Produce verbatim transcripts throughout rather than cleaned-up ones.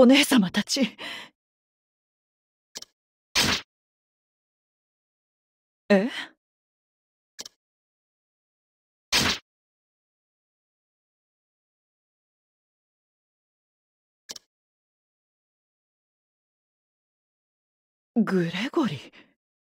お姉様たち。え？グレゴリー。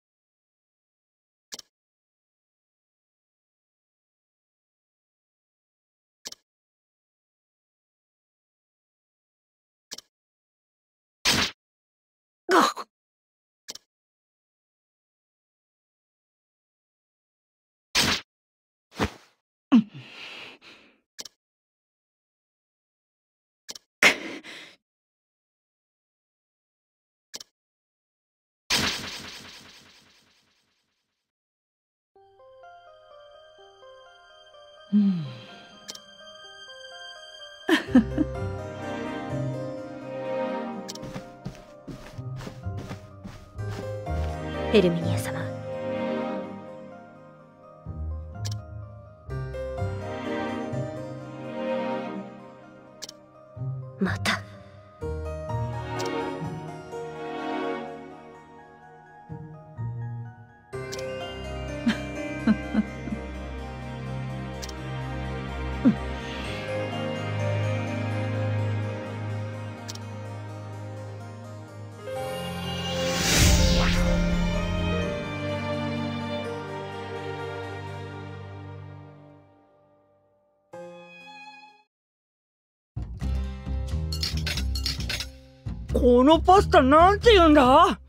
うん。 ヘルミニア様、また。 このパスタなんて言うんだ？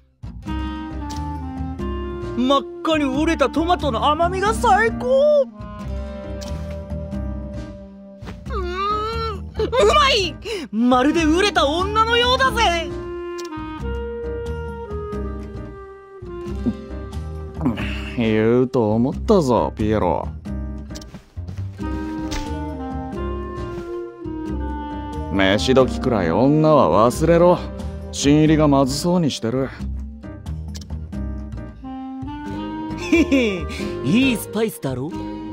真っ赤に熟れたトマトの甘みが最高。うーん、うまい！まるで熟れた女のようだぜ。 言うと思ったぞ、ピエロ。飯時くらい女は忘れろ。新入りがまずそうにしてる。 へへ、いいスパイスだろ。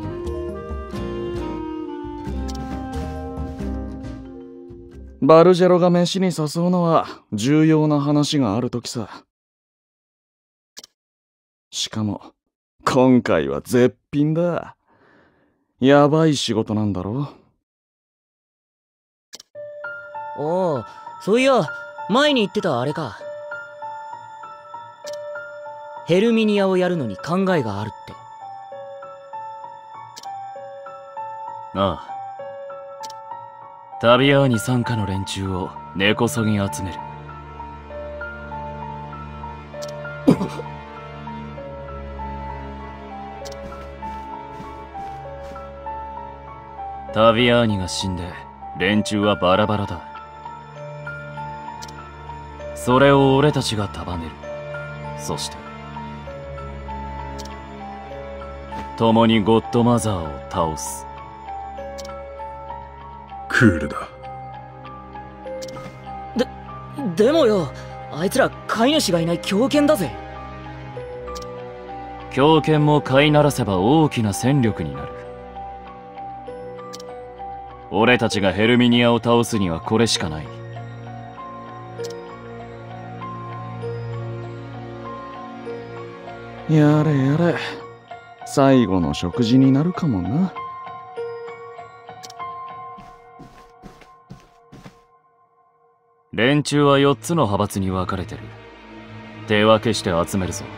バルジェロが飯に誘うのは重要な話があるときさ。しかも今回は絶品だ。やばい仕事なんだろ。 ああ、そういや前に言ってたあれか。ヘルミニアをやるのに考えがあるって。 ああ、タビアーニ傘下の連中を根こそぎ集める。タビアーニが死んで連中はバラバラだ。それを俺たちが束ねる。そして共にゴッドマザーを倒す。 クールだ。 で、でもよ、あいつら飼い主がいない狂犬だぜ。 狂犬も飼いならせば大きな戦力になる。俺たちがヘルミニアを倒すにはこれしかない。 やれやれ、最後の食事になるかもな。 連中はよっつの派閥に分かれてる。手分けして集めるぞ。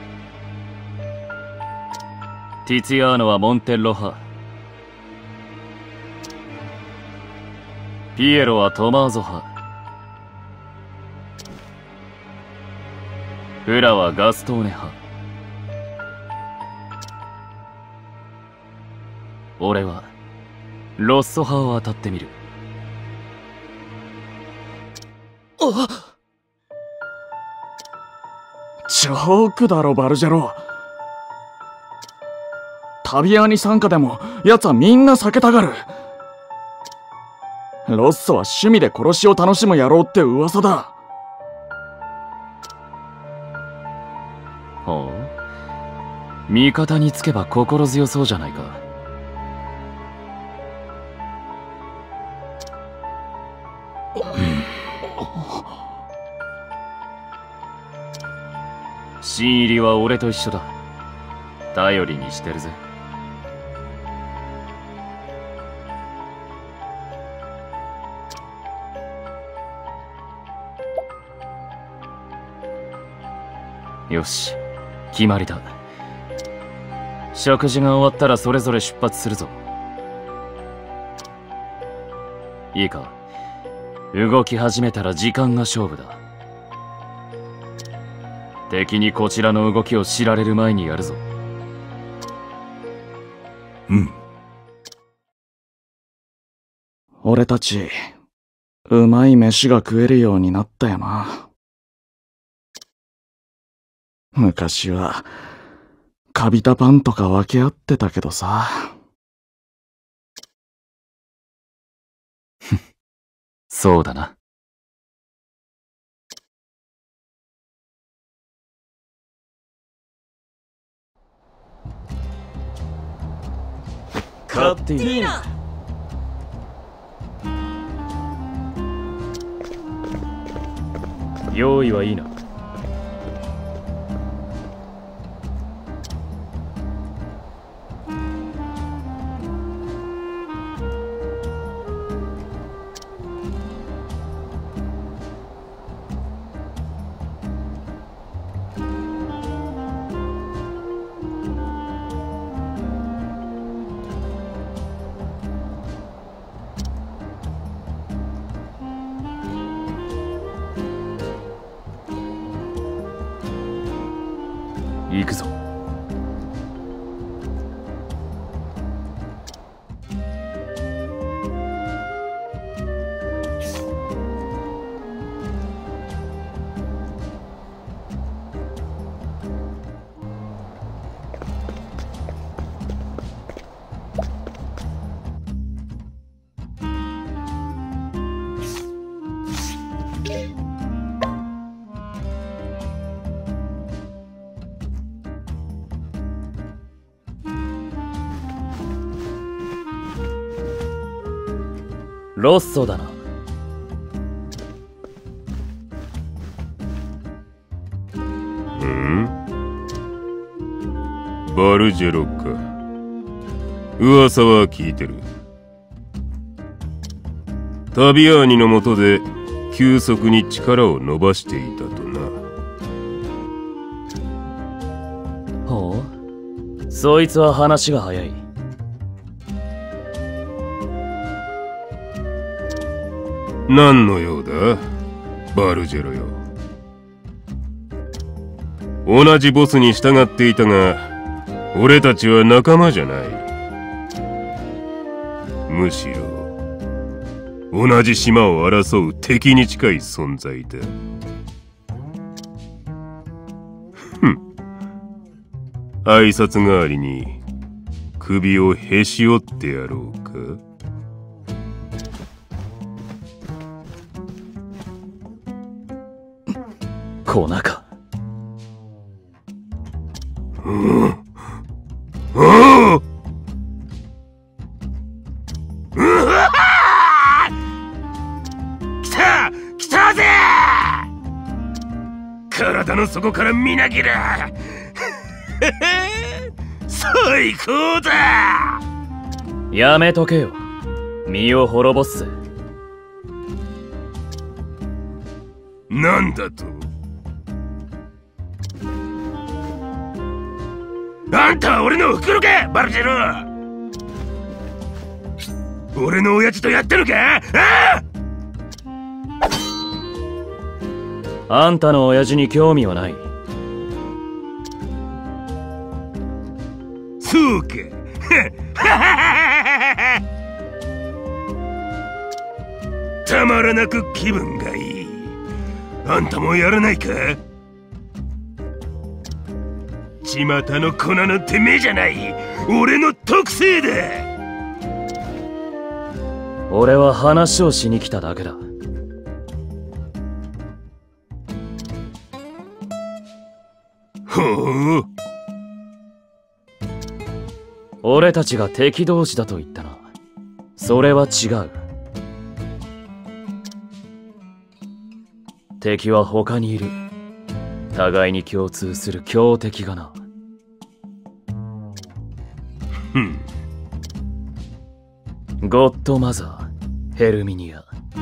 ティツィアーノはモンテッロ派、ピエロはトマーゾ派、フラはガストーネ派、俺はロッソ派を当たってみる。 あっ、 ジョークだろバルジェロ。タビアーニ傘下でも奴はみんな避けたがる。ロッソは趣味で殺しを楽しむ野郎って噂だ。 ほう、味方につけば心強そうじゃないか。 新入りは俺と一緒だ。頼りにしてるぜ。よし、決まりだ。食事が終わったらそれぞれ出発するぞ。いいか、動き始めたら時間が勝負だ。敵にこちらの動きを知られる前にやるぞ。 うん。俺たち、うまい飯が食えるようになったよな。昔は、カビたパンとか分け合ってたけどさ。 そうだな。 カッティーナ。 用意はいいな。行くぞ。ロッソだな。 うんバルジェロか。噂は聞いてる。タビアーニの下で急速に力を伸ばしていたとな。 ほう、そいつは話が早い。 何の用だバルジェロよ。同じボスに従っていたが俺たちは仲間じゃない。むしろ同じ島を争う敵に近い存在だ。ふん。挨拶代わりに首をへし折ってやろうか。 粉か。 うん。おう。うわあ！来た！来たぜ！体の底からみなぎる。最高だ！ やめとけよ。身を滅ぼすぜ。 なんだと？あんたは俺のおふくろかバルジェロ。俺の親父とやったのか？ああ！あんたの親父に興味はない。 そうか。たまらなく気分がいい。あんたもやらないか？巷の粉のてめえじゃない。俺の特性だ。 俺は話をしに来ただけだ。 ほう。 俺たちが敵同士だと言ったな。それは違う。敵は他にいる。 互いに共通する強敵がな。 ふん。 ゴッドマザーヘルミニア。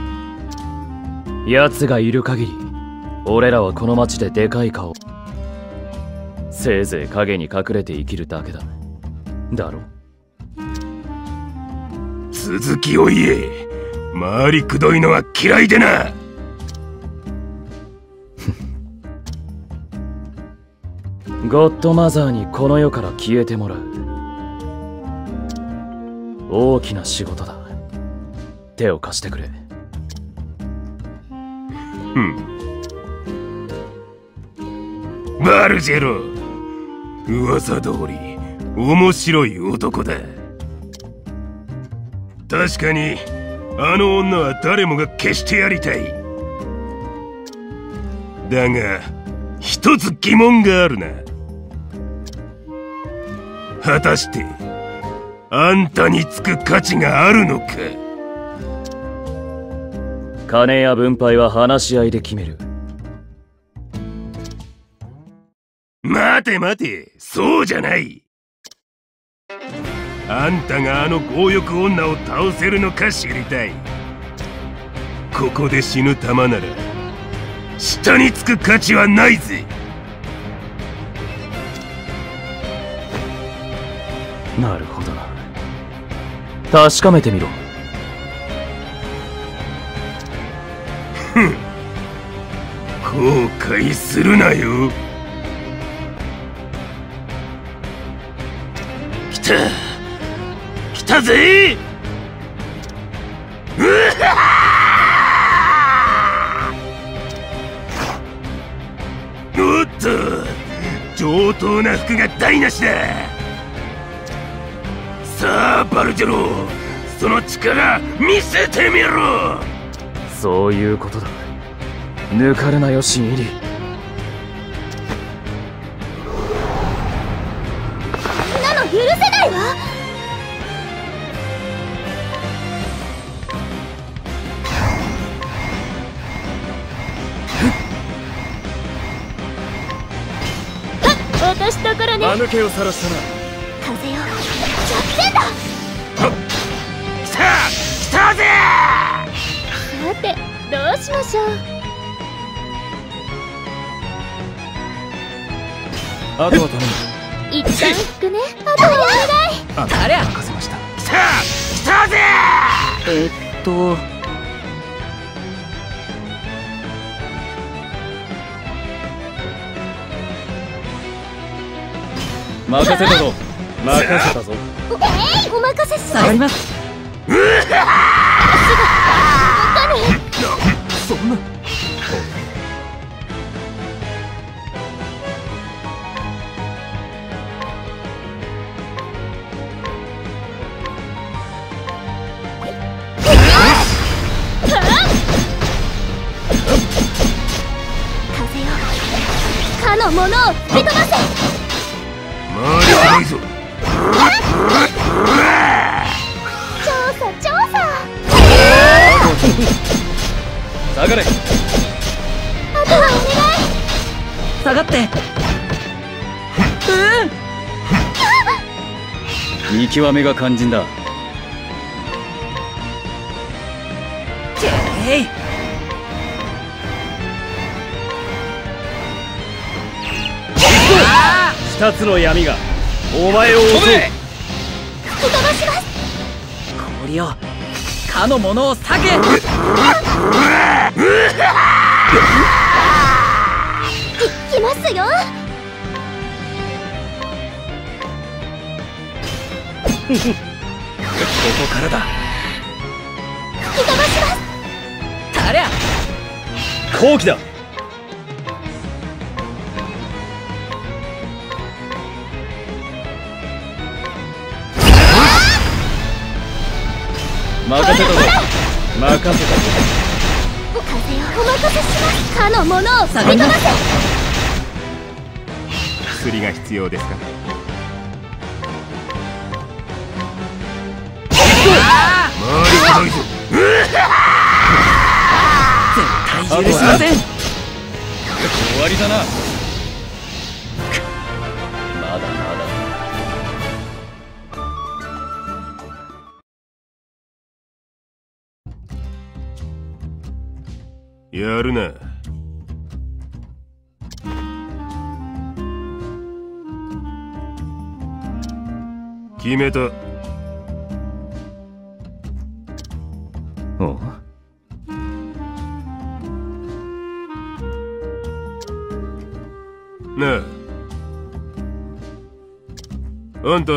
奴がいる限り俺らはこの町ででかい顔。せいぜい影に隠れて生きるだけだ。だろ。 続きを言え。回りくどいのは嫌いでな。 ゴッドマザーにこの世から消えてもらう。大きな仕事だ。手を貸してくれ。 うん。バルジェロ、噂通り面白い男だ。確かにあの女は誰もが消してやりたい。だが一つ疑問があるな。果たしてあんたにつく価値があるのか。 金や分配は話し合いで決める。 待て待て、そうじゃない。あんたがあの強欲女を倒せるのか知りたい。ここで死ぬ玉なら下につく価値はないぜ。 なるほどな。確かめてみろ。 ふん。後悔するなよ。来た来たぜ。うわー！おっと、上等な服が台無しだ。さあバルジェロ、その力見せてみろ。 そういうことだ。抜かるなよ新入り。 なの許せないわ。私ところね。 間抜けを晒したな。 風よ、弱点だ。 来た来たぜ。 さてどうしましょう。 あとは頼む。 一旦引くね。あとはお願い。 誰や。 任せました。 来た来たぜ。 えっと任せたぞ。任せたぞ。 えい、お任せし下がります。 うわそんな。 風よ、かの者を吹き飛ばせ。 回りくどいぞ。 調査調査。 下がれ。 あとはお願い。 下がって。 見極めが肝心だ。 えい。 二つの闇がお前を襲う。 吹き飛ばします。 氷をかの者を避け。 いきますよ。 ここからだ。 吹き飛ばします。 誰や。 好機だ。任せたぞ。任せたぞ。 風よ、お任せします。かの者を吹き飛ばせ。 薬が必要ですか。回りくどいぞ。 絶対許しません。 終わりだな。 やるな。決めた。 おう。 なあ、あんた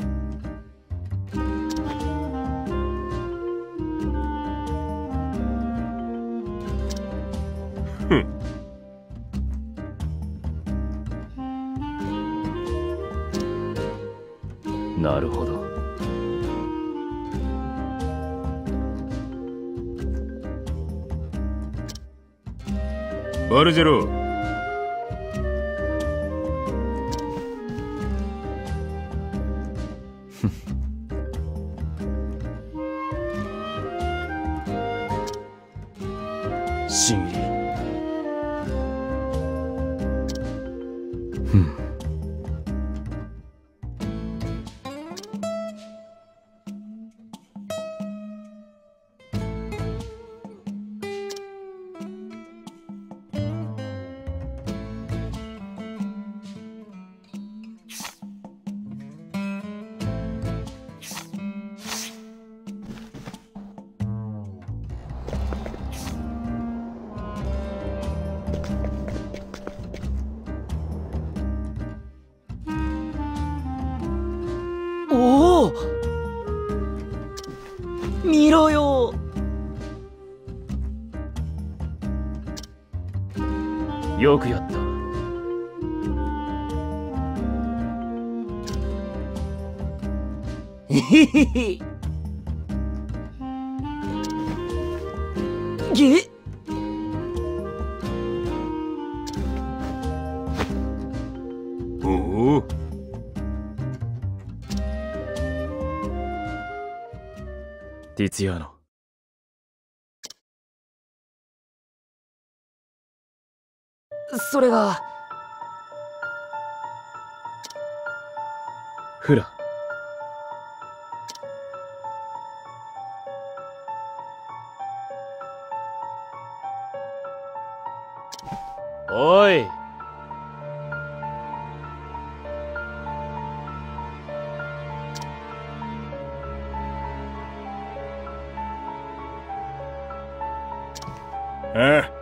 ふん。 なるほど。 バルジェロ。 真意。ふん。 おお、見ろよ。 よくやった。 へへへ。げっ。 おお。 ティツィアーノ。 それがフラ。おい。 ああ。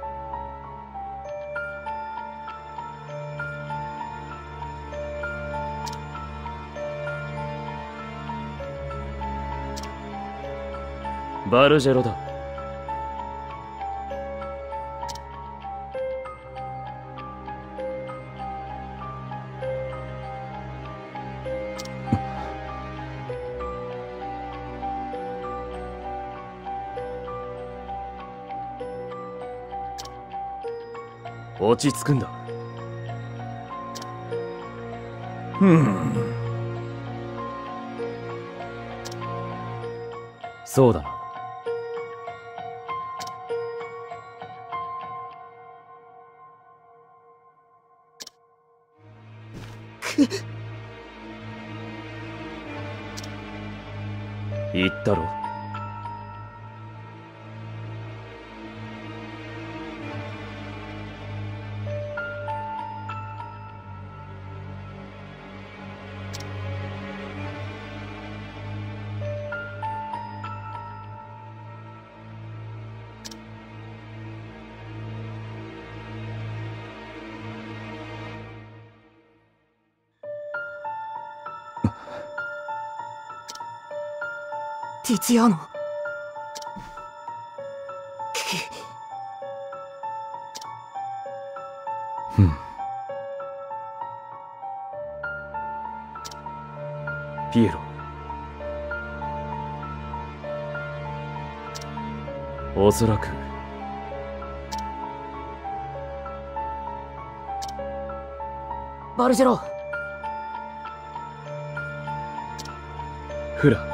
バルジェロだ。落ち着くんだ。ふん。そうだな。言ったろ。 ティツィアーノ。 ふん。ピエロ。おそらくバルジェロ。 フラ。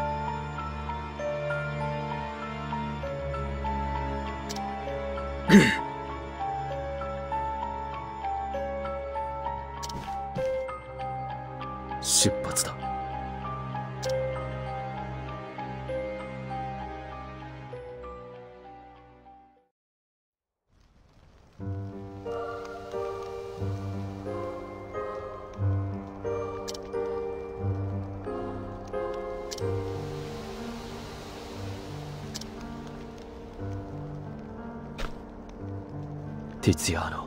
出発だ。 ティツィアーノ。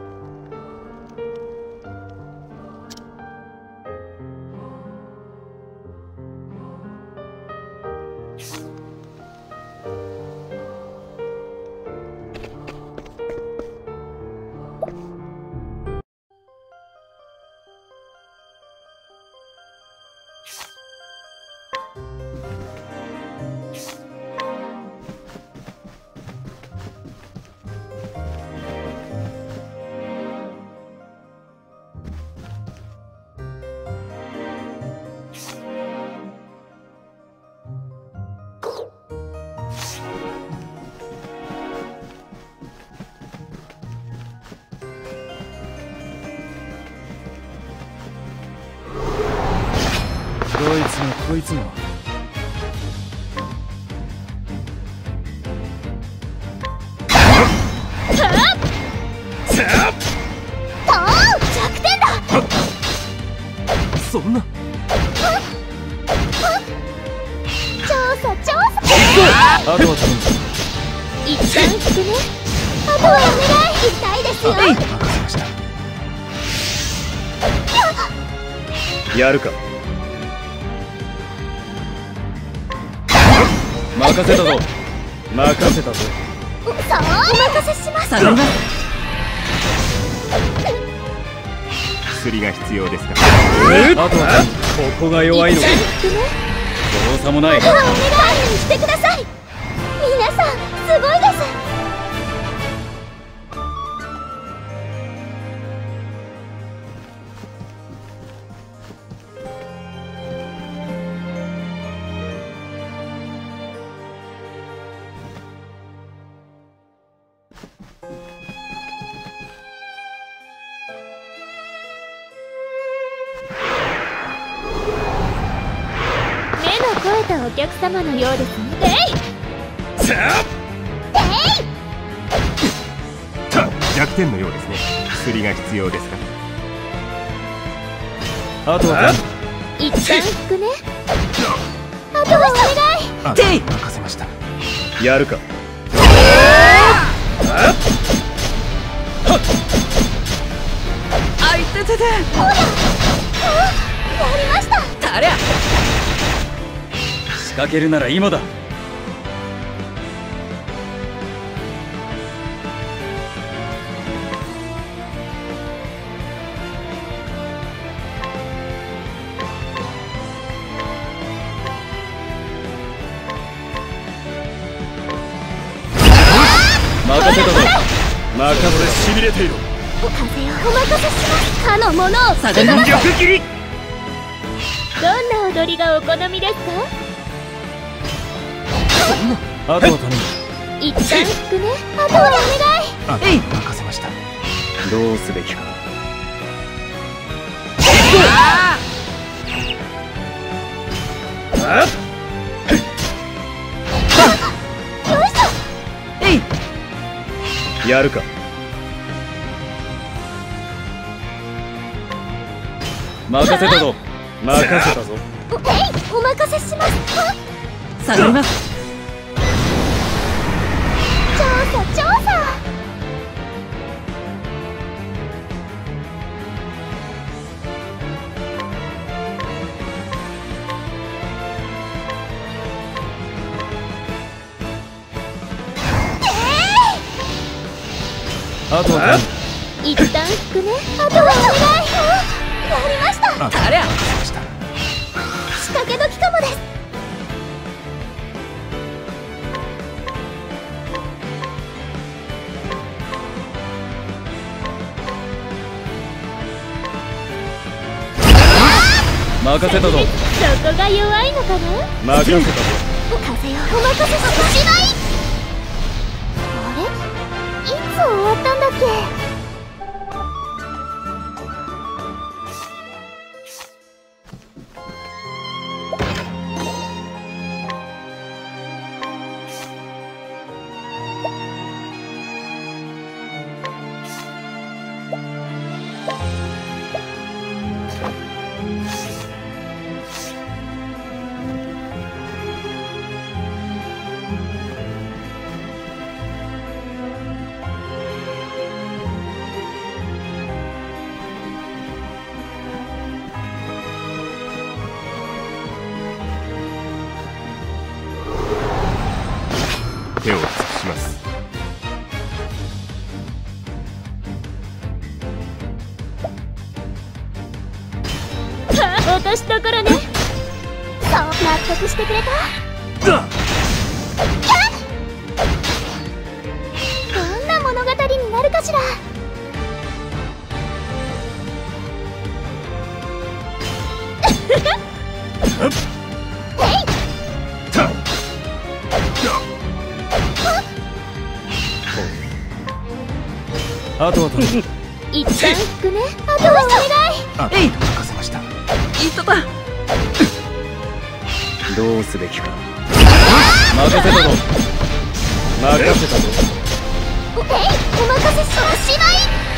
どいつもこいつも弱点だ。 そんな。 調査調査。 あとは頼む。 一旦引くね。あとはお願い。痛いですよ。 任せました。やるか。 任せたぞ任せたぞ。 そう、お任せします。 下がります。 薬が必要ですか。 あとはここが弱いのか。 一旦引くね。 どうさもない。 あとはお願いしてください。皆さんすごいです。目の肥えたお客様のようですね。えいさあた弱点のようですね。薬が必要ですか。 あとは一旦引くね。あとはお願い。 あ、 てい任せました。やるか。 あいててて。 ほらやりました。 たりゃ。 仕掛けるなら今だ。任せたぞ。任せしびれている。 風をお任せします。かのものを下がります。 力切り。 どんな踊りがお好みですか。 あとは頼む。 一旦引くね。あとはお願い。 あ、 えい任せました。 どうすべきか。 えいやるか。 任せたぞ任せたぞ。 おえいお任せします。 下がります。 調査調査。 あとは頼む。 一旦引くね。あとはお願い。やりました。 あ、 たりゃ。 任せました。 仕掛け時かもです。 任せたぞ。 そこが弱いのかな。 任せたぞ。 風よお任せしまい。あれいつ終わったんだっけ。 手を尽くします。 私だからね。そう、納得してくれた。どんな物語になるかしら。 あとは頼む。 一旦引くね。あとはお願い。 あ、 えい、 任せました。 いったた。 どうすべきか。任せたぞ。任せたぞ。 えい、お任せしおしま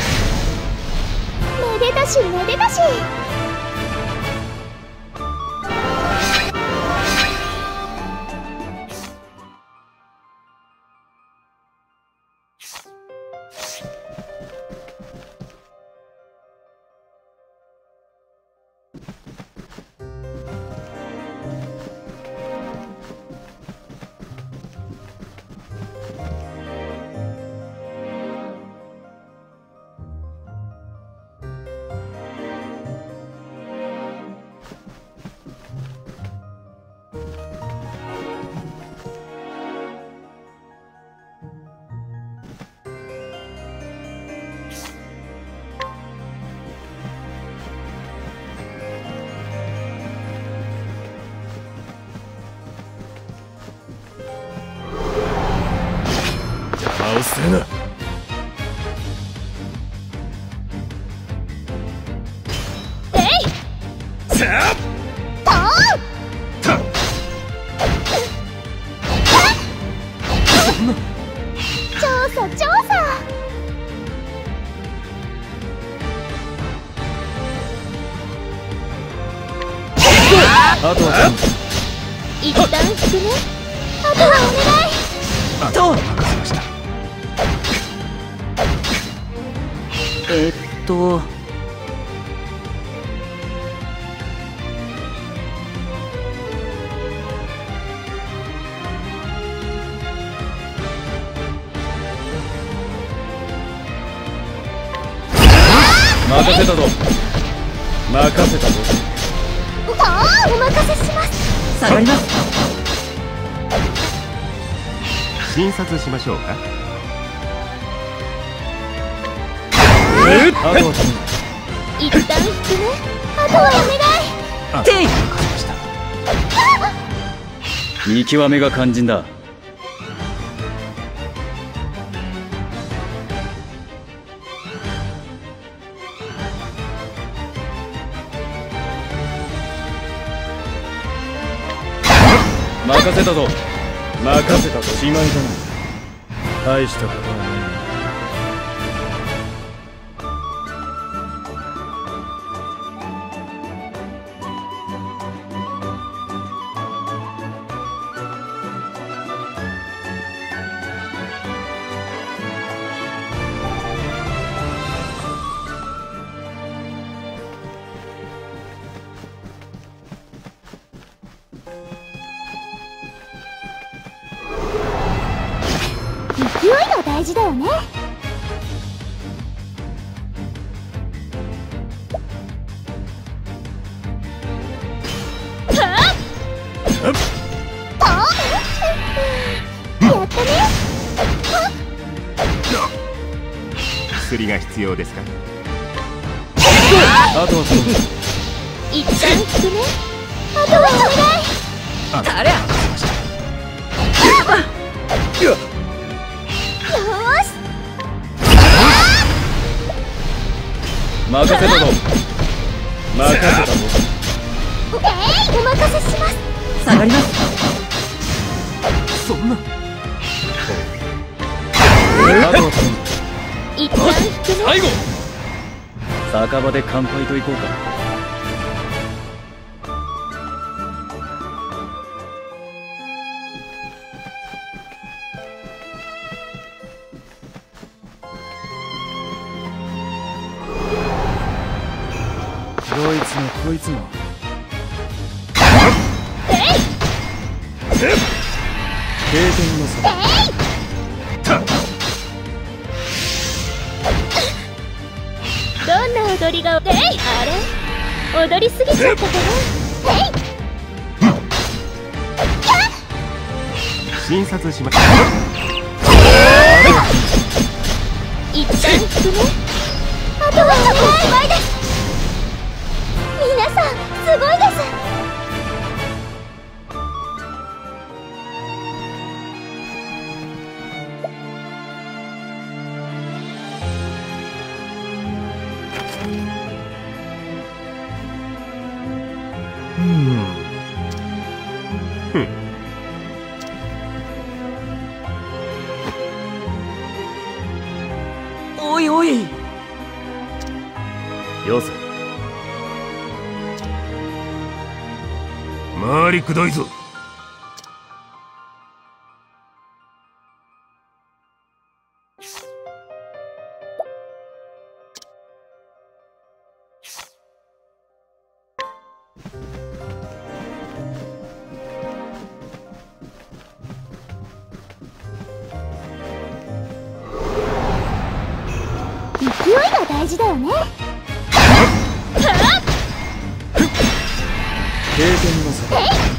い。めでたしめでたし。 邪魔をするな。 えい、 さあ、 とう。 た調査調査。 あとは頼む。 一旦引くね。あとはお願い。 あ、 と任せました。 えーっと任せたぞ。任せたぞ。 ああ、お任せします。 下がります。 診察しましょうか。 あとは頼む。 一旦引くね。あとはお願い。 あ、 てい、 任せました。 見極めが肝心だ。任せたぞ。 任せたぞ。しまいだな。大したことはないな。 勢いが大事だよね。はっ、やったね。 薬が必要ですか。 あとは頼む。 一旦引くね。あとはお願い。 あ、 たりゃ任せました。 よーし。 任せたぞ。任せたぞ。 えい、お任せします。 下がります。 そんな。 あとは頼む。 一旦引くね。 最後。 酒場で乾杯といこうか。 どいつもこいつも経験の差だ。 踊りが、えい、あれ踊りすぎちゃったかな。えい、 診察しました。 一旦引くね。あとはおしまいです。皆さんすごいです。 おいおい、 よせ。 回りくどいぞ。 勢いが大事だよね。 経験の差。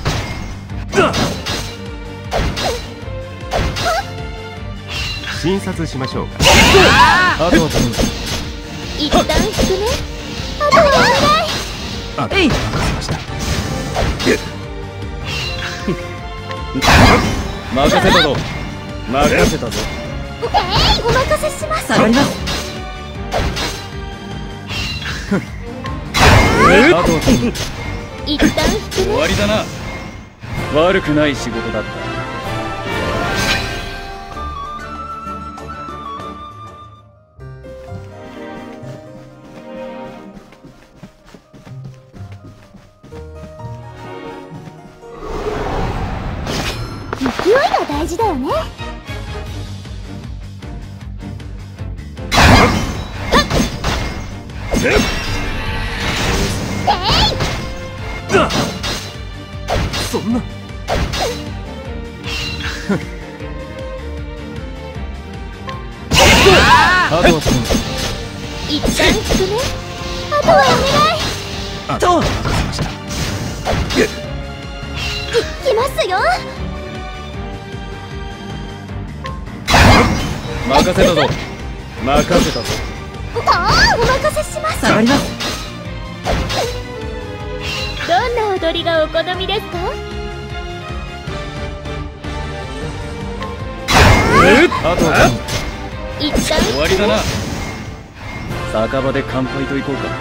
診察しましょうか。 あとは頼む。 一旦引くね。あとはお願い。 あ、 えい、 任せました。 任せたぞ。任せたぞ。 えい、お任せします。 下がります。 あとは頼む。 一旦引く終ね。 わりだな。悪くない仕事だった。 勢いが大事だよね。 そんな。 あとは頼む。 一旦引くね。あとはお願い。 あ、 と任せました。 いきますよ。 任せたぞ。任せたぞ。 ああ、お任せします。 下がります。 どんな踊りがお好みですか？ あとは頼む。 一旦終わりだな。酒場で乾杯と行こうか。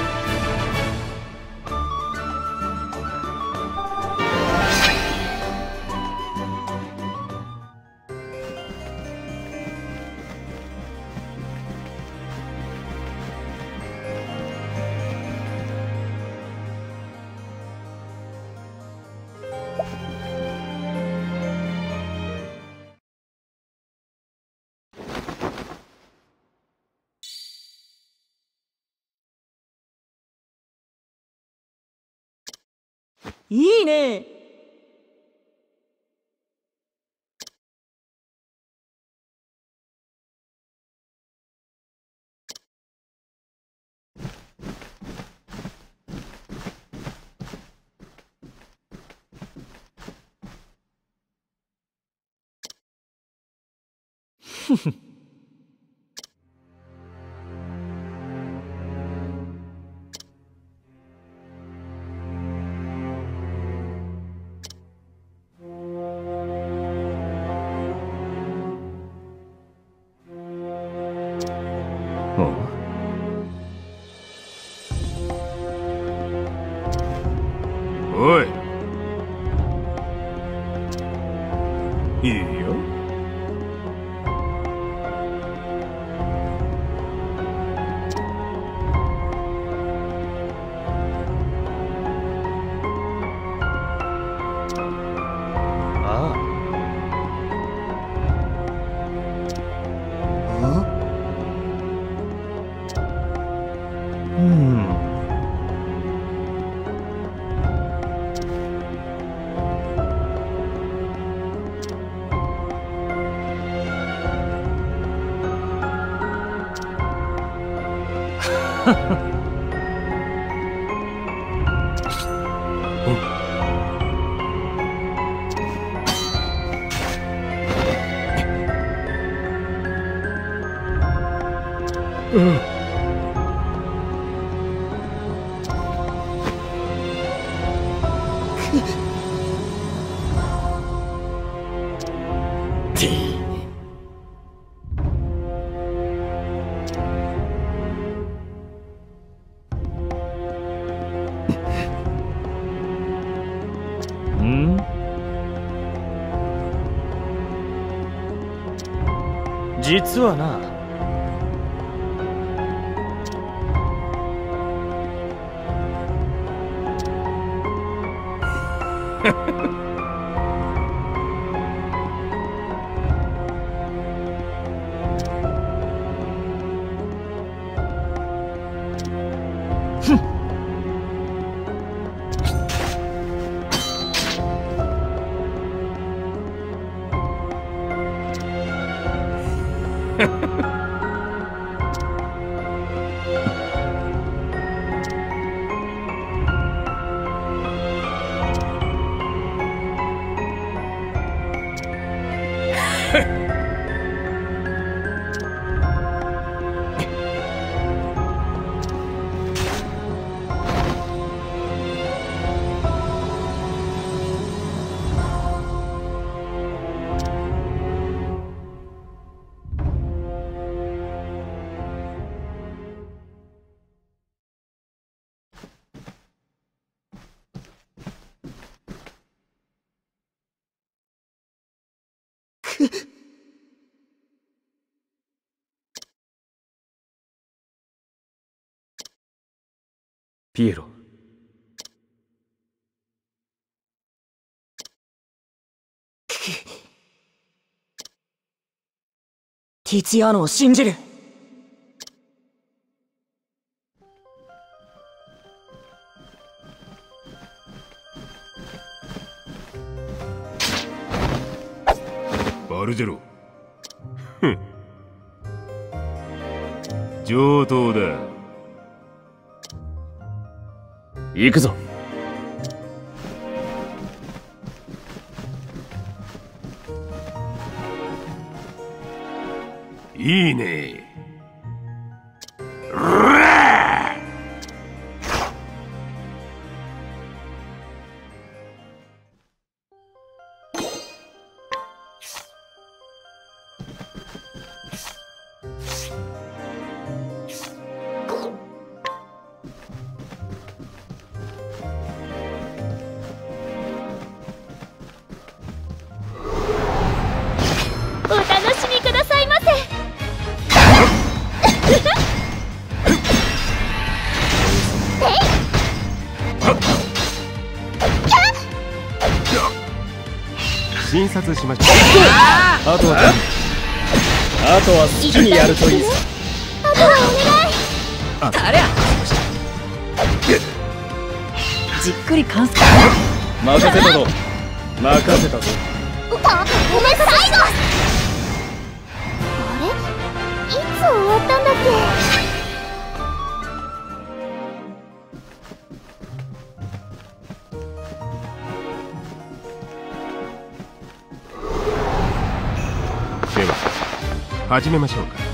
いいね。ふふ。 おい、いいよ。 ああ。 うん。 うん。 ん？実はな。ピエロ。 ティツィアーノを信じる。 バルジェロ。ふん。上等だ。 行くぞ。 いいね。 お楽しみくださいませ。 診察しましょう。 あとはあとは好きにやるといいさ。 あとはお願い。 誰や。じっくり観察。 任せたぞ任せたぞ。 あ、ごめん最後。あれ、いつ終わったんだっけ。 では始めましょうか。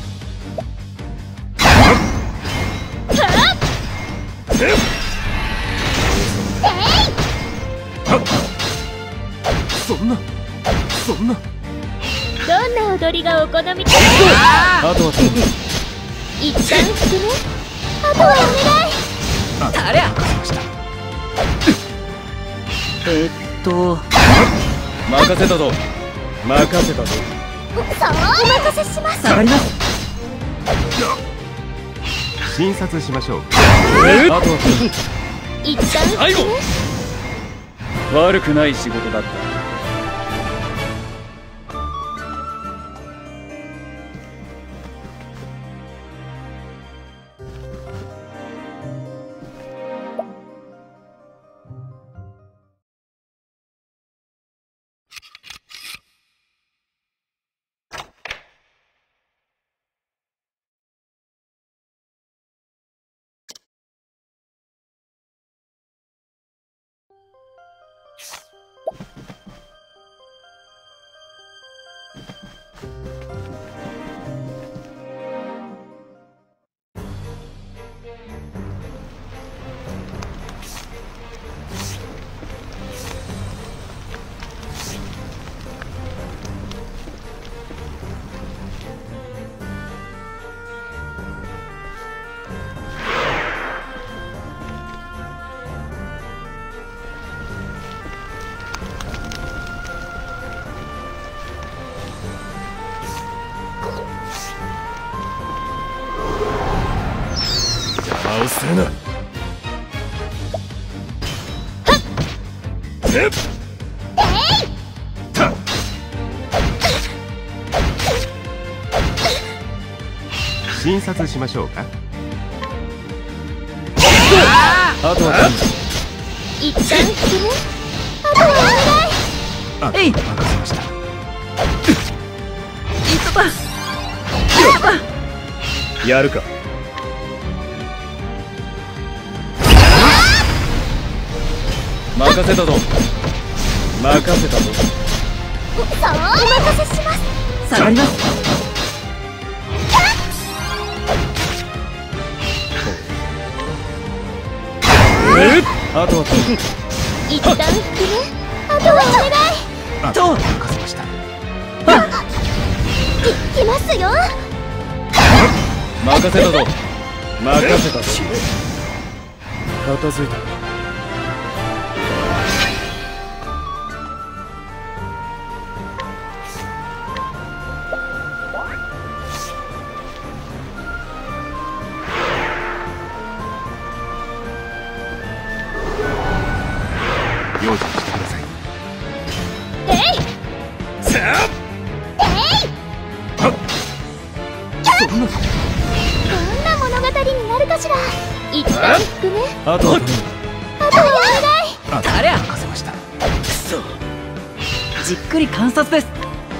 そんなそんなどんな踊りがお好みか。 あとは一旦引くね。あとはお願い。 誰や。えっと任せたぞ任せたぞ。 さあ、お任せします。 下がります。 診察しましょう。 あとは一旦最後。 引くね。 悪くない仕事だった。 邪魔をするな。えっ診察しましょうか。 あとは一旦引くね。あとはお願い。 あ、 えい任せました。 イートパス。 やるか。 任せたぞ。任せたぞ。 さあ、お任せします。 下がります。 あとは一旦引くね。あとはお願い。 あ、 と任せました。 いきますよ。 任せたぞ。任せたし。片付いた。 用心してください。 えい。 さあ、 えい。 そんな。 どんな物語になるかしら。一旦引くね。 あとはあとはお願い。 あ、 誰や任せました。 くそ。じっくり観察です。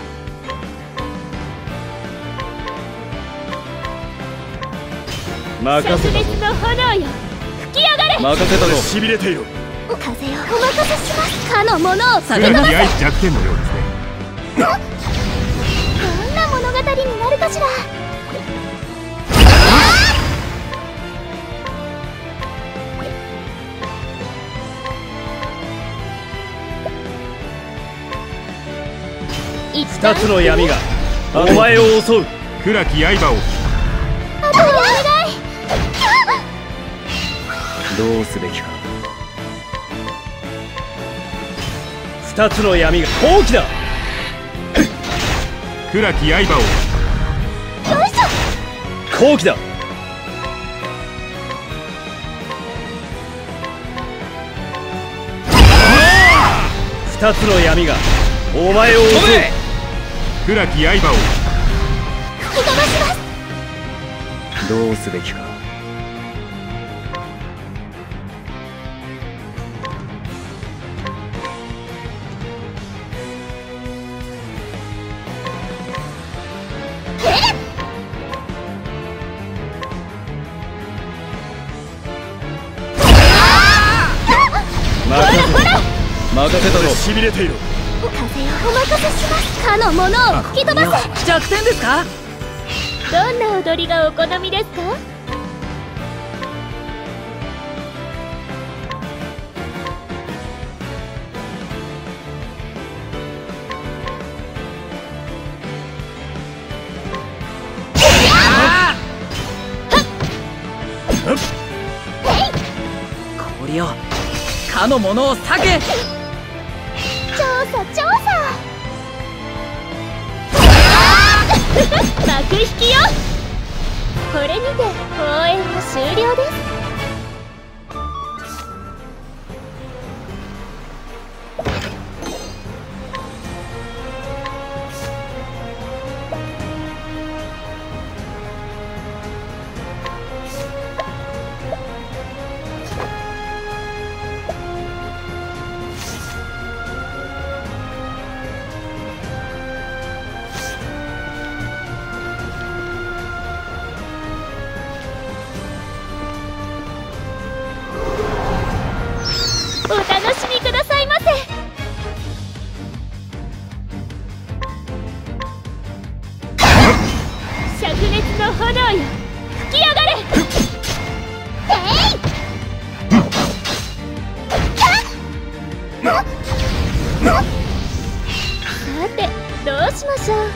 任せたぞ。 の炎よ、吹き上がれ。 任せたぞ。 しびれている。 風をお任せします。かのものを下がります。 気合弱点のようですね。 どんな物語になるかしら。一二つの闇がお前を襲う。 暗き刃を。 あとはお願い。 どうすべきか。二つの闇が放棄だ。 暗き刃を。 よいしょ。 好機だ。二つの闇がお前を襲う。 暗き刃を。 吹き飛ばします。 どうすべきか。任せたぞ。 しびれている。 風をお任せします。かのものを吹き飛ばせ。 弱点ですか。 どんな踊りがお好みですか。 氷をかのものを避け。 調査調査。幕引きよ。これにて公演は終了です。 炎よ吹き上がれ。えいさてどうしましょう。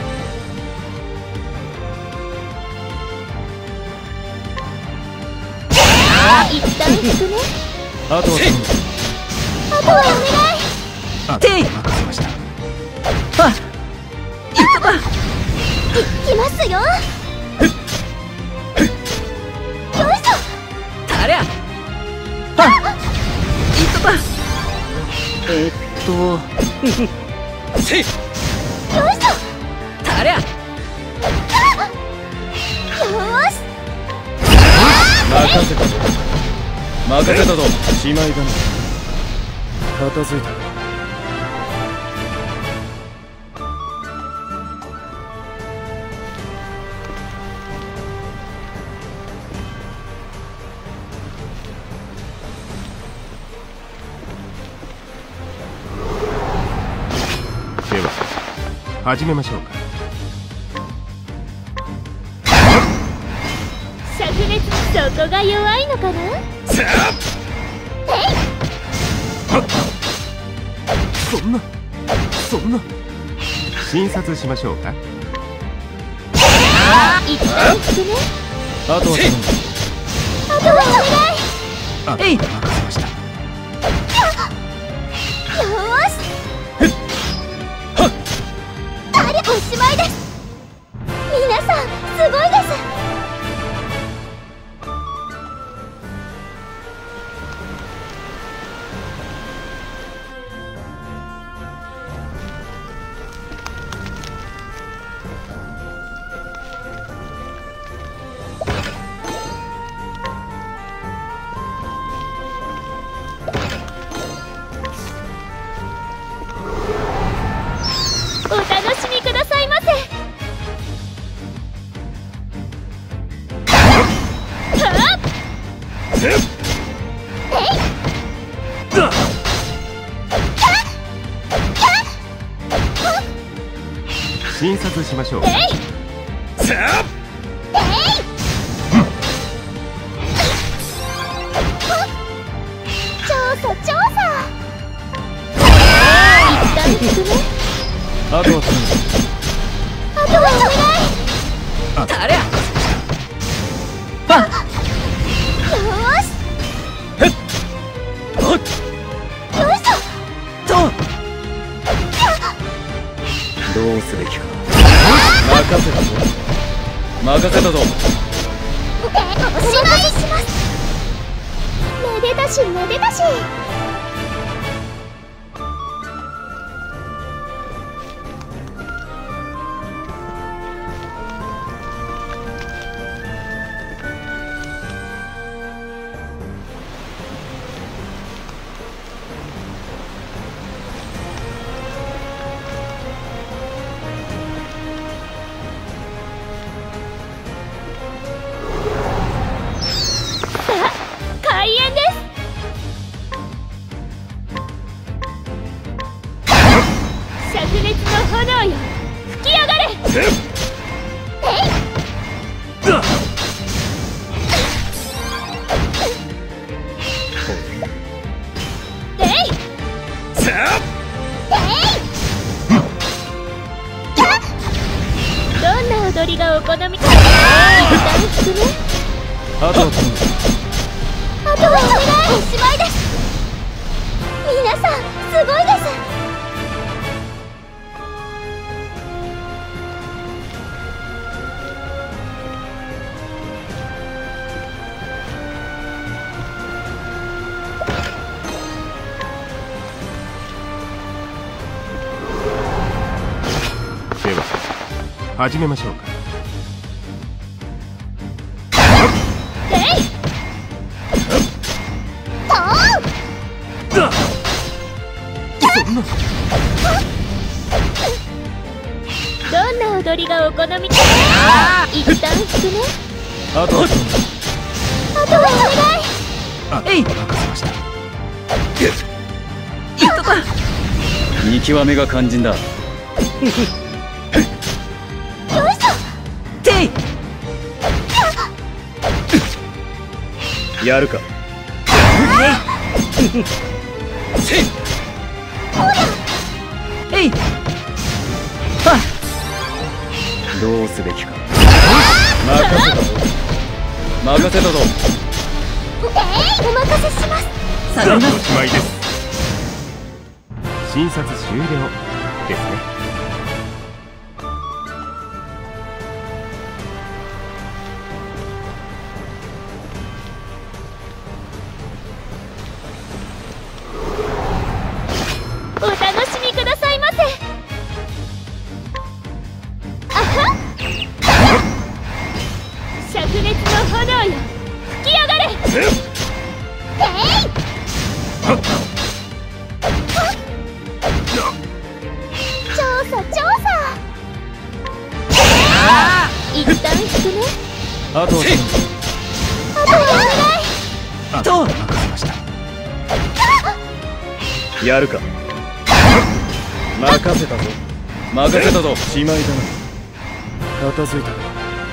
一旦引くね。 あとはあとはお願い。 あてい任せました。 あいったか。 いきますよ。よいしょ。 たりゃあいったか。えー、っとせいよいしょ。 たりゃよーし。 任せたぞ任せたぞ。しまいだな。片付いた。 では始めましょうか。 灼熱そこが弱いのかな。 そんなそんな診察しましょうか。 一旦引くね。 あとはあとはお願い。 あえい任せました。 よーし。あれおしまいです。皆さんすごいです。お楽しみくださいませ。はっ診察しましょうか。 調査調査。一旦引くね。 あとはあとはお願い。 たりゃよーし。よいしょ。 とどうすべきか。任せたぞ任せたぞ。 おしまいします。めでたしめでたし。開演です。灼熱の炎よ吹き上がれ。えいえいどんな踊りがお好みか。一旦引くね。 あとはあとはお願い。おしまいです。皆さんすごいです。 では始めましょうか。 えいどんな踊りがお好みか。一旦引くね。 あとはあとはお願い。 あえい任せました。 いったか。 見極めが肝心だ。 よいしょ。 ていやるか。 せい。えい。はっ。 どうすべきか。任せたぞ。任せたぞ。 お任せします。 さあ、おしまいです。診察終了ですね。 お楽しみくださいませ。あはっ。灼熱の炎よ、吹き上がれ。えい。調査調査。一旦引くね。 あとはあとはお願い。 と任せました。 やるか。任せたぞ。任せたぞ。しまいだな。片付いたか。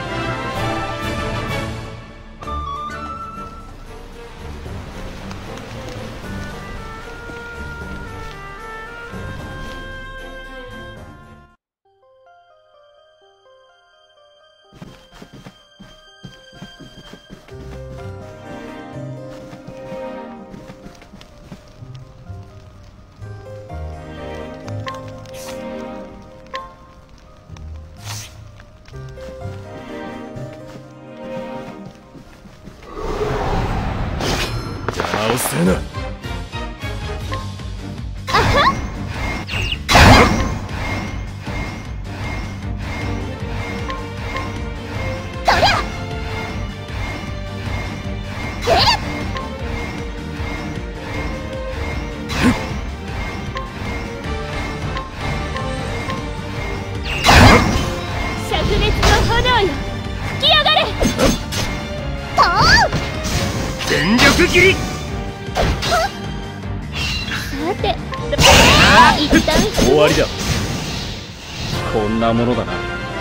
倒せな。 灼熱の炎よ、吹き上がれ。 全力切り。 さて、一旦終わりだ。こんなものだな。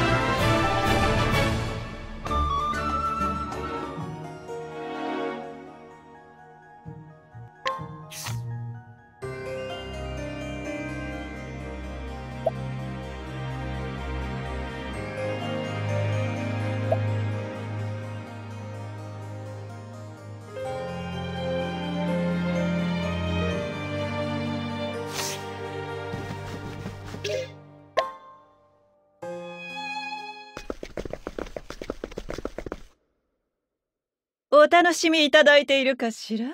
お楽しみいただいているかしら。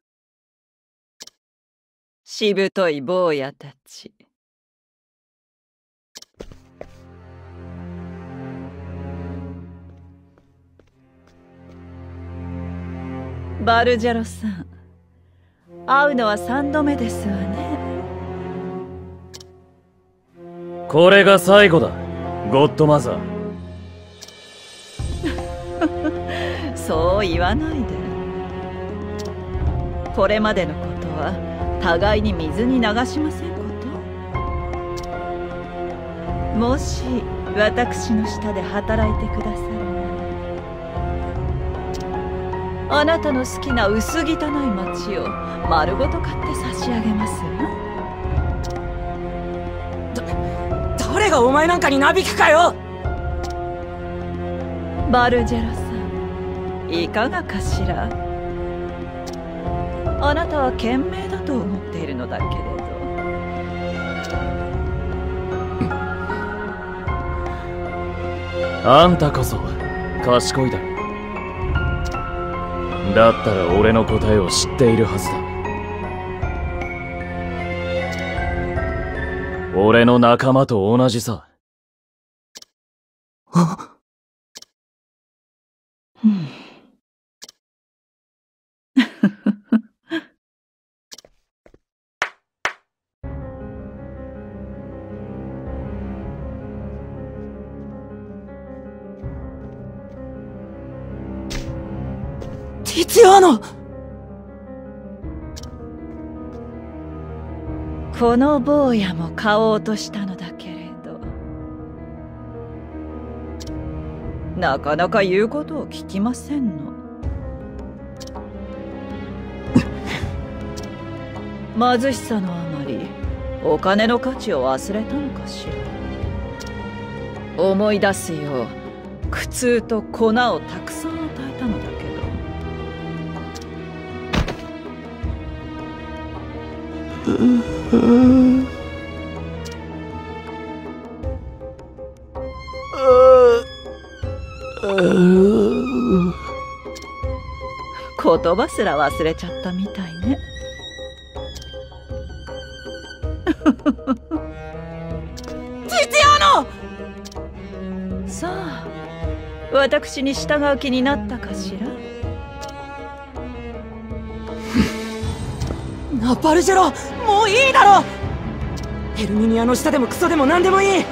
しぶとい坊やたち。バルジャロさん、会うのは三度目ですわね。 これが最後だ、ゴッドマザー。 そう言わないで。これまでのことは互いに水に流しませんこと。もし私の下で働いてくださるなら、あなたの好きな薄汚い町を丸ごと買って差し上げますわ。 だ誰がお前なんかになびくかよ。 バルジェラさん、いかがかしら。あなたは賢明だと思っているのだけれど。 あんたこそ賢いだろ。だったら俺の答えを知っているはずだ。俺の仲間と同じさ。 うん必要のこの坊やも買おうとしたのだけれど、 なかなか言うことを聞きませんの。貧しさのあまりお金の価値を忘れたのかしら。思い出すよう苦痛と粉をたくさん与えたのだけど。言葉すら忘れちゃったみたいね。 実用の！ さあ、私に従う気になったかしら。 ナパルジェロ、もういいだろ！ヘルミニアの下でもクソでも何でもいい。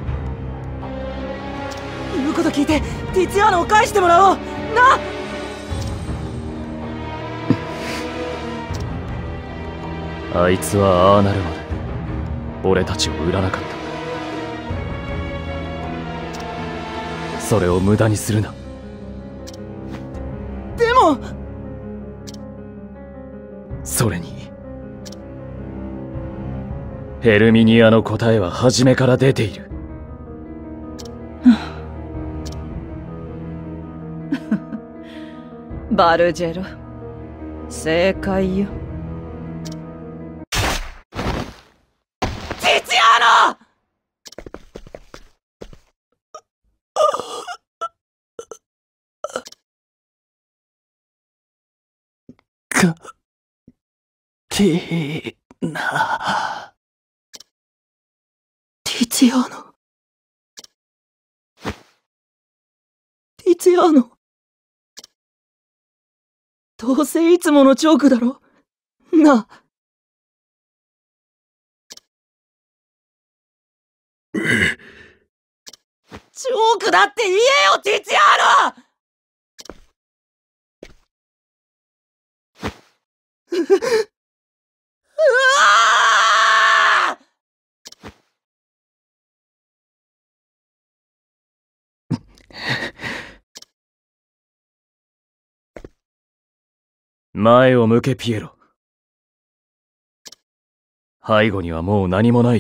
言うこと聞いてティツィアーノを返してもらおうな。 あいつはああなるまで俺たちを売らなかった。それを無駄にするな。 でもそれにヘルミニアの答えは初めから出ている。 バルジェロ、正解よ。 実用の！かてなティツィアーノ、ティツィアーノ、どうせいつものチョークだろなあ。チョークだって言えよティツィアーノ！うわー！ 前を向けピエロ。背後にはもう何もない。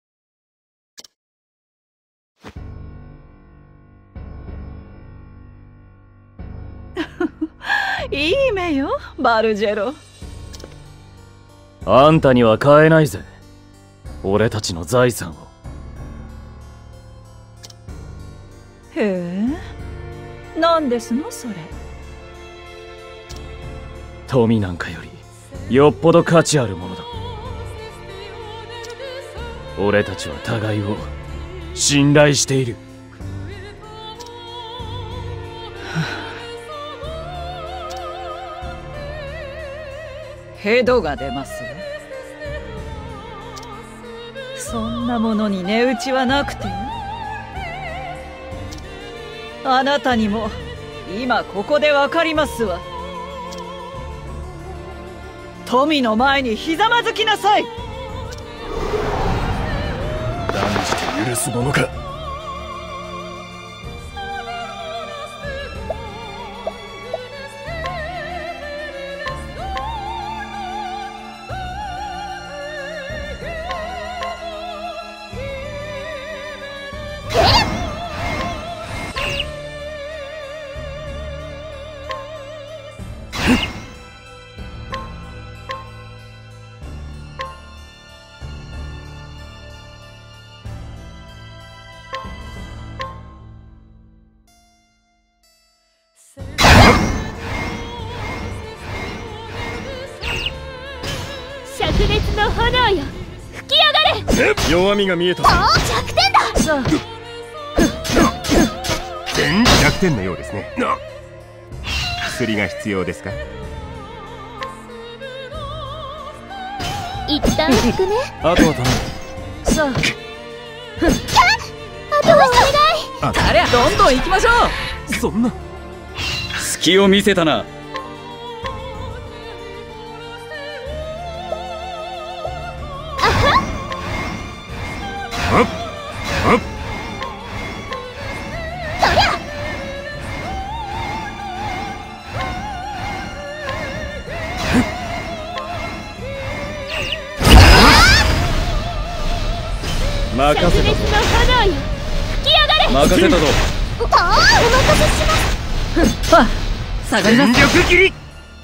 いい目よ、バルジェロ。 あんたには買えないぜ、俺たちの財産を。 へえ、なんですのそれ。 富なんかよりよっぽど価値あるものだ。俺たちは互いを信頼している。 ヘドが出ますわ。そんなものに値打ちはなくてよ。あなたにも今ここでわかりますわ。富の前にひざまずきなさい。 断じて許すものか。 灼熱の炎よ、吹き上がれ。 弱みが見えた。 弱点だ。 さあ、 全弱点のようですね。薬が必要ですか？ 一旦引くね。 あとは頼む。 さあ、 あとはお願い。 ありゃ、どんどん行きましょう。 そんな隙を見せたな。 はっはっ任せたぞ。 灼熱の炎よ、吹き上がれ。 任せたぞ。 おお任せします。 はっ、下がります。 全力切り。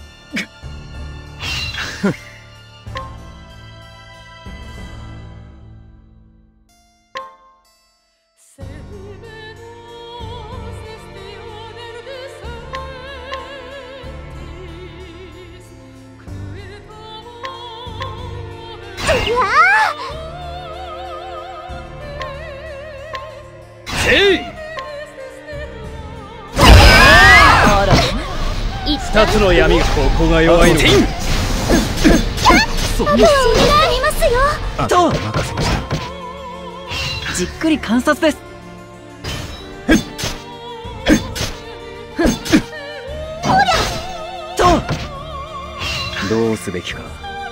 二つの闇が、ここが弱いのか。 そんなにありますよ。 あとは任せました。 じっくり観察です。 どうすべきか。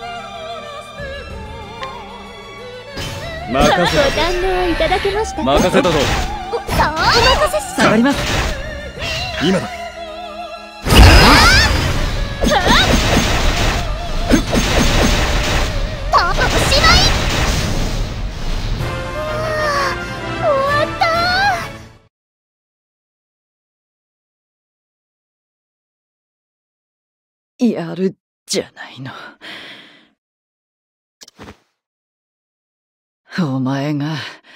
ご任せた。 堪能いただけましたか。 任せたぞ。 おお任せし下がります。 今だ。 とおしまい。終わったー。やるじゃないの。お前が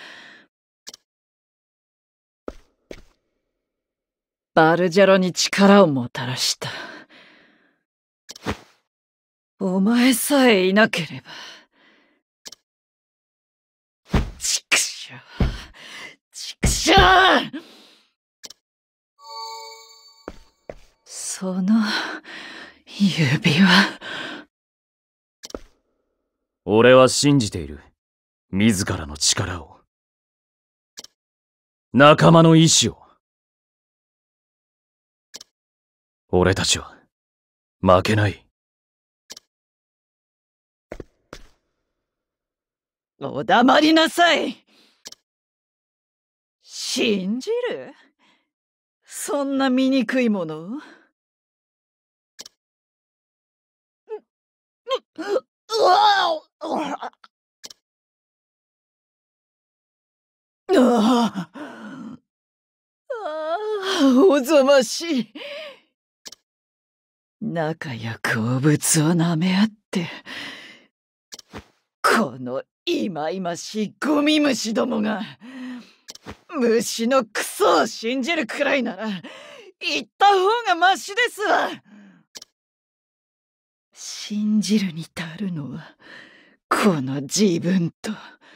バルジャロに力をもたらした。お前さえいなければ。ちくしょう、ちくしょう。その指輪。 俺は信じている。自らの力を。仲間の意志を。俺たちは負けない。 お黙りなさい。信じる？そんな醜いものを？ああ、おぞましい。仲良くお物を舐め合って、このいまいましいゴミ虫どもが虫のクソを信じるくらいなら言った方がマシですわ。信じるに足るのはこの自分と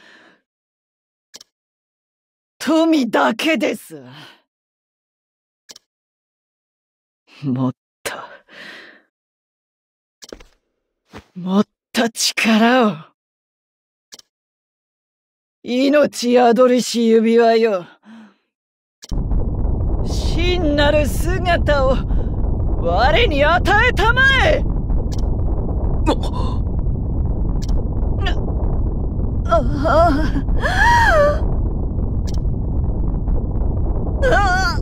富だけですわ。もっともっと力を。命宿りし指輪よ、真なる姿を我に与えたまえ。あああ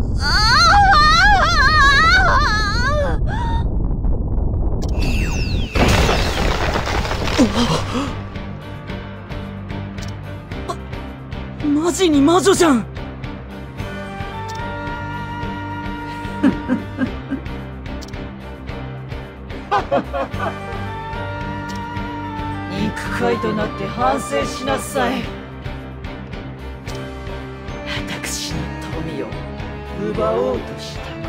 マジに魔女じゃん。肉塊となって反省しなさい。私の富を奪おうとしたこと、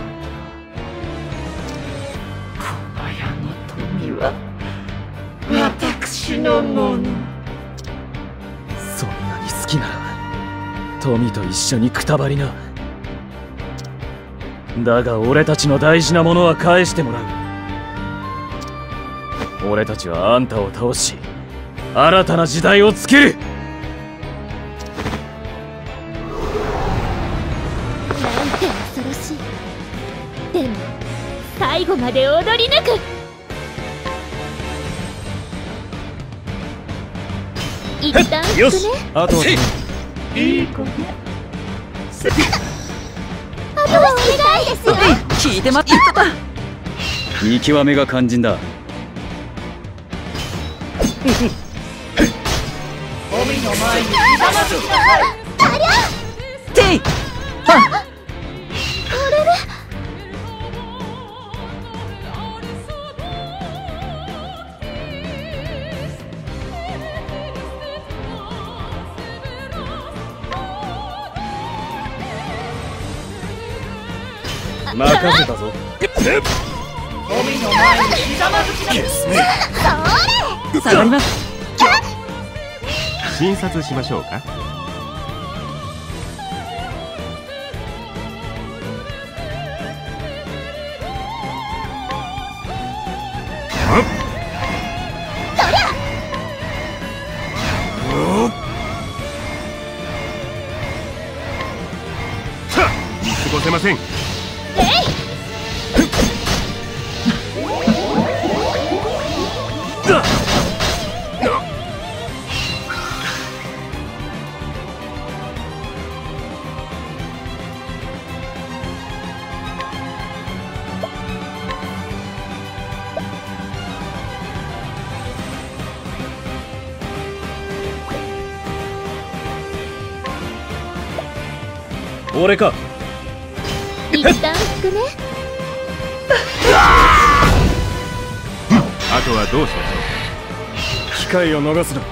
この世の富は私のもの。 そんなに好きなら富と一緒にくたばりな。だが俺たちの大事なものは返してもらう。俺たちはあんたを倒し新たな時代をつける。 なんて恐ろしい。でも最後まで踊り抜く。一旦引くね。 よし、あとはいい子ね。 あとはお願いですよ。 聞いてまっただ。 見極めが肝心だ。 お神の前にひざまずきなさい。 ありゃていはっあれれ任せたぞ。 神の前にひざまずきなさい。 下がります。 診察しましょうか。見過ごせません。 俺か。 一旦引くね。 あとはどうしましょう。 機会を逃すな。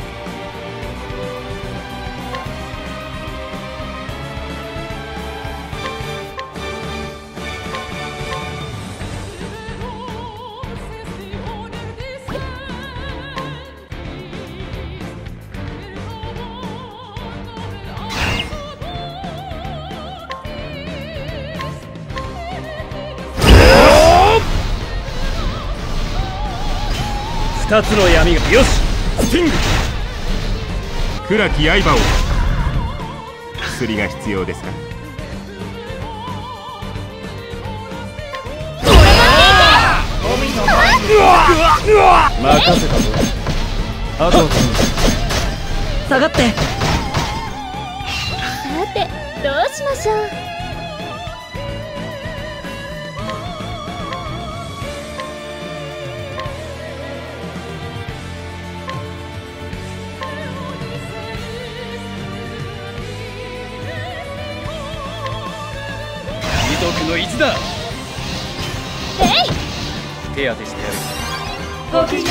二つの闇がよし。スティング。 暗き刃を。薬が必要ですか。 任せたぞ。あとは下がって。 さてどうしましょう。 貴族の意地だ。 えい手当てしてやる。 ごきげんよ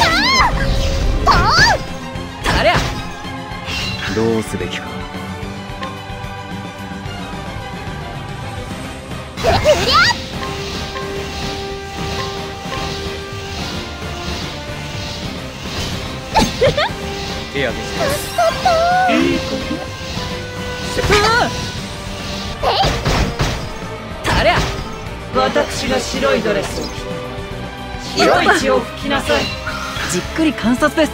たりゃどうすべきか。手当てしてやる。 いいことたりゃ私が白いドレスを着て白い血を拭きなさい。 じっくり観察です。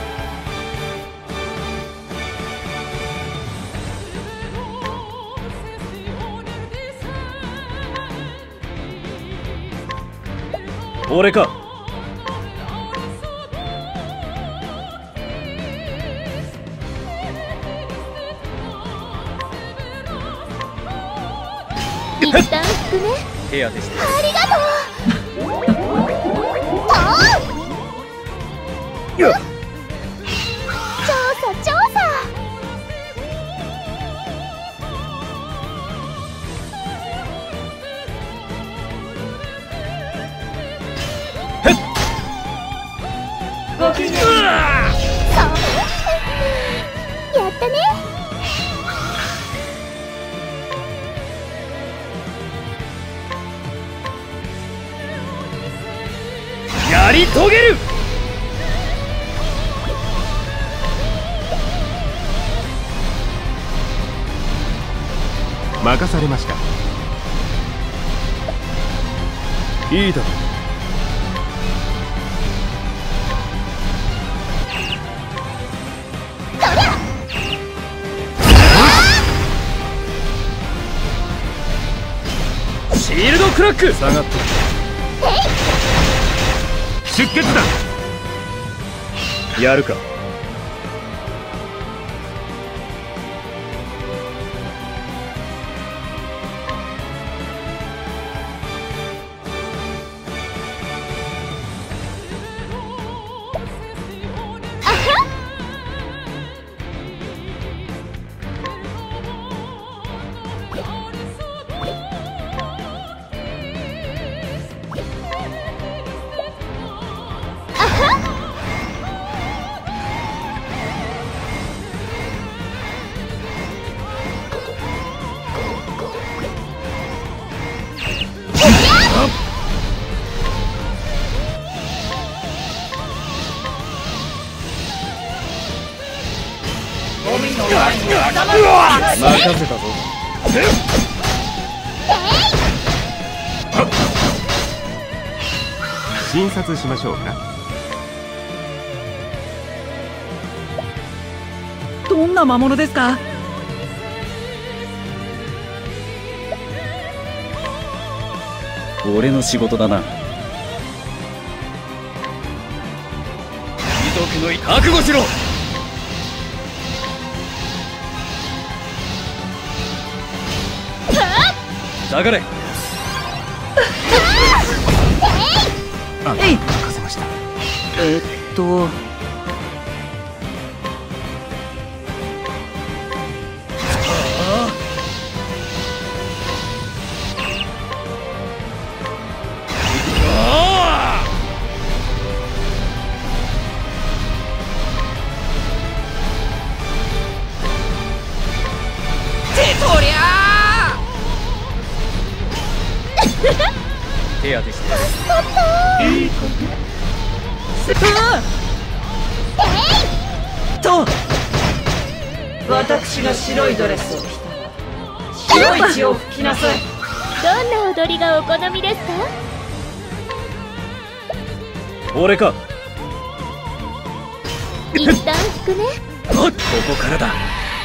俺か。 一旦引くね。 手当てしてやる。 ありがとう。調査調査。 ごきげんよやったね。 やり遂げる。 任されました。 いいだろう。シールドクラック。下がって。 出血だ。 やるか。 任せたぞ。 診察しましょうか。 どんな魔物ですか？ 俺の仕事だな。 貴族の覚悟しろ。下がれ。 あ、 えい。 任せました。 えっと手当てして。 と私が白いドレスを着たら白い血を吹きなさい。 どんな踊りがお好みですか？ 俺か。 一旦引くね。 ここからだ。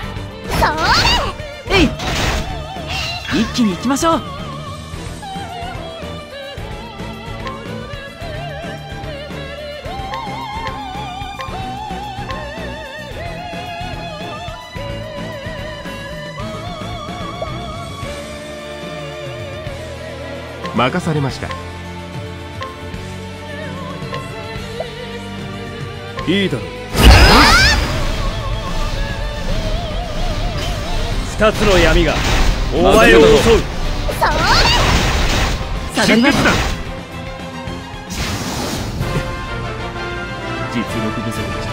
そえい、一気に行きましょう。 任されました。 いいだろう。二つの闇がお前を襲う。 下がります。 実力不足でした。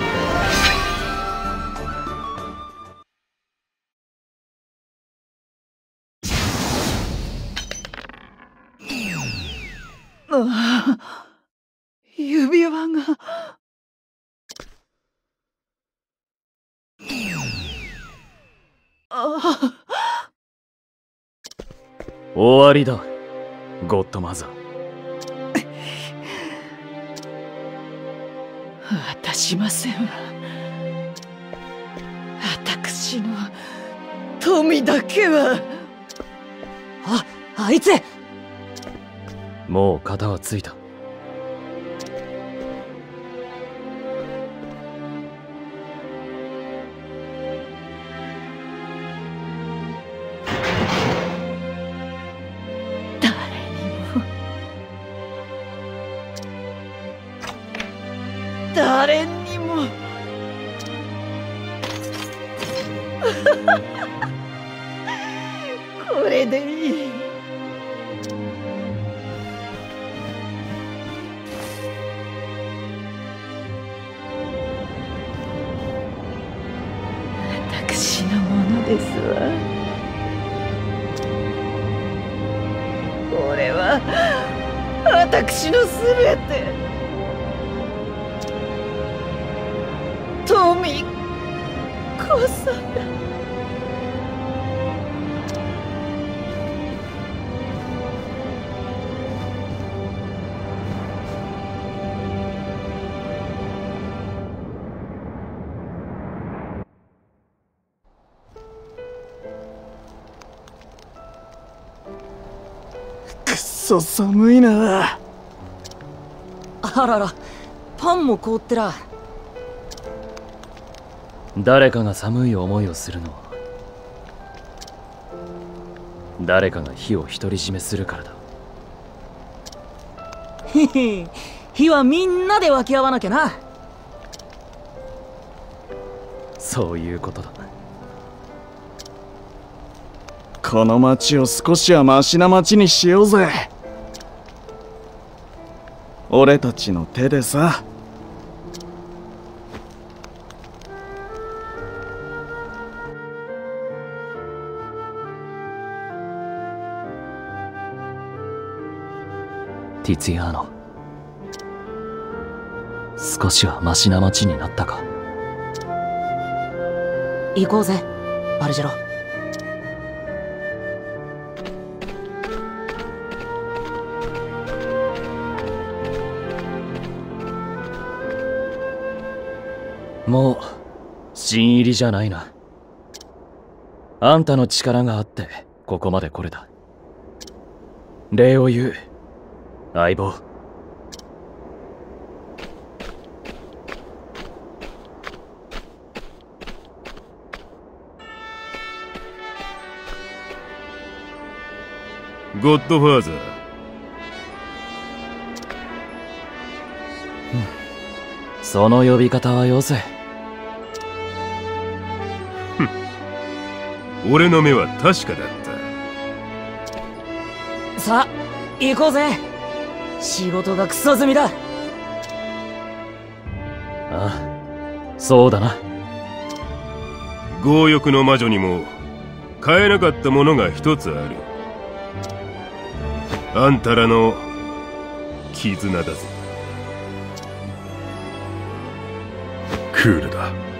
ああ、指輪が。ああ、 終わりだ、ゴッドマザー。 渡しませんわ。私の富だけは。あ、あいつ。 もう型はついた。 誰にもこれでいい。私のものですわ。これは私のすべて。富子さんだ。 くっそ寒いな。 あらら、パンも凍ってら。 誰かが寒い思いをするのは誰かが火を独り占めするからだ。 へへ、火はみんなで分け合わなきゃな。 そういうことだ。 この町を少しはマシな町にしようぜ。俺たちの手でさ。 ティツィアーノ、少しはマシな町になったか。 行こうぜ。 バルジェロ。 もう新入りじゃないな。あんたの力があってここまで来れた。礼を言う、相棒。 ゴッドファーザー。 その呼び方はよせ。 俺の目は確かだった。 さあ行こうぜ。仕事がクソ済みだ。 ああ、そうだな。 強欲の魔女にも買えなかったものが一つある。あんたらの絆だぜ。 クールだ。